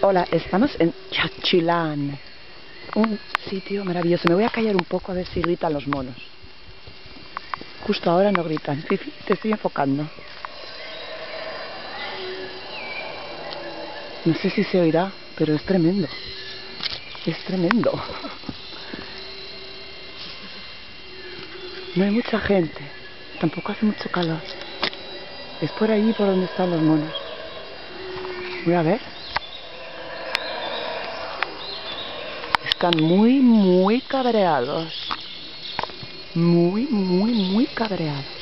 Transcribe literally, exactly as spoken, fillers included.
Hola, estamos en Yaxchilan, un sitio maravilloso. Me voy a callar un poco a ver si gritan los monos. Justo ahora no gritan. Fifi, te estoy enfocando. No sé si se oirá, pero es tremendo. Es tremendo. No hay mucha gente. Tampoco hace mucho calor. Es por allí por donde están los monos. Voy a ver. Están muy, muy cabreados. Muy, muy, muy cabreados.